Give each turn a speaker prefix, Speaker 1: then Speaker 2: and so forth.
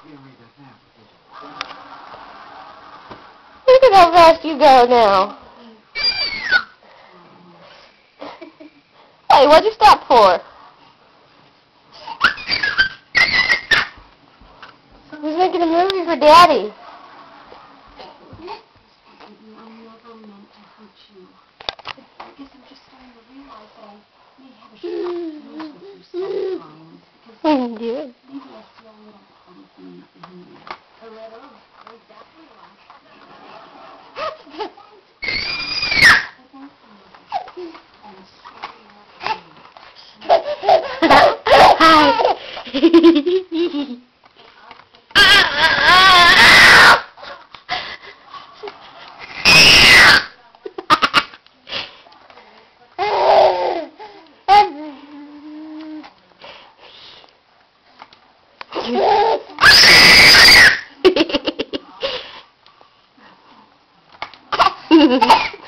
Speaker 1: Look at how fast you go now. Hey, what'd you stop for? Who's making a movie for Daddy?
Speaker 2: I'm never meant to hurt you. I guess I'm just starting to realize that I may have a short fuse with you sometimes. Because
Speaker 1: Good.
Speaker 2: maybe I feel a little something in you. A little? Oh, definitely one.
Speaker 1: Hi.